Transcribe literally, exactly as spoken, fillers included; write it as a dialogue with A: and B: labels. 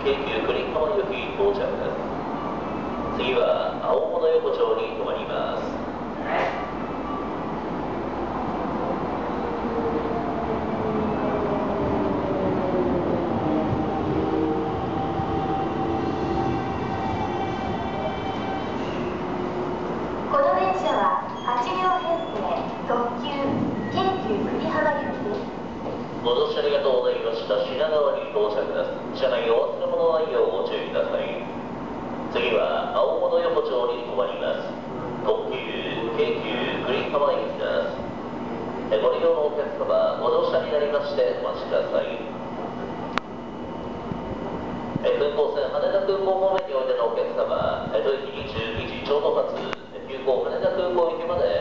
A: 京急栗浜行き到着です。次は青物横丁に停まります。
B: この電車ははちりょうへんせい特急京急栗浜行きです。
A: ご乗車ありがとうございました。品川に到着です。車内お忘れ物はないようご注意ください。次は青物横丁に停まります。特急京急栗浜行きです。ご利用のお客様、ご乗車になりましてお待ちください。空港線羽田空港方面においでのお客様、土曜日にじゅうにじちょうど発、急行羽田空港行きまで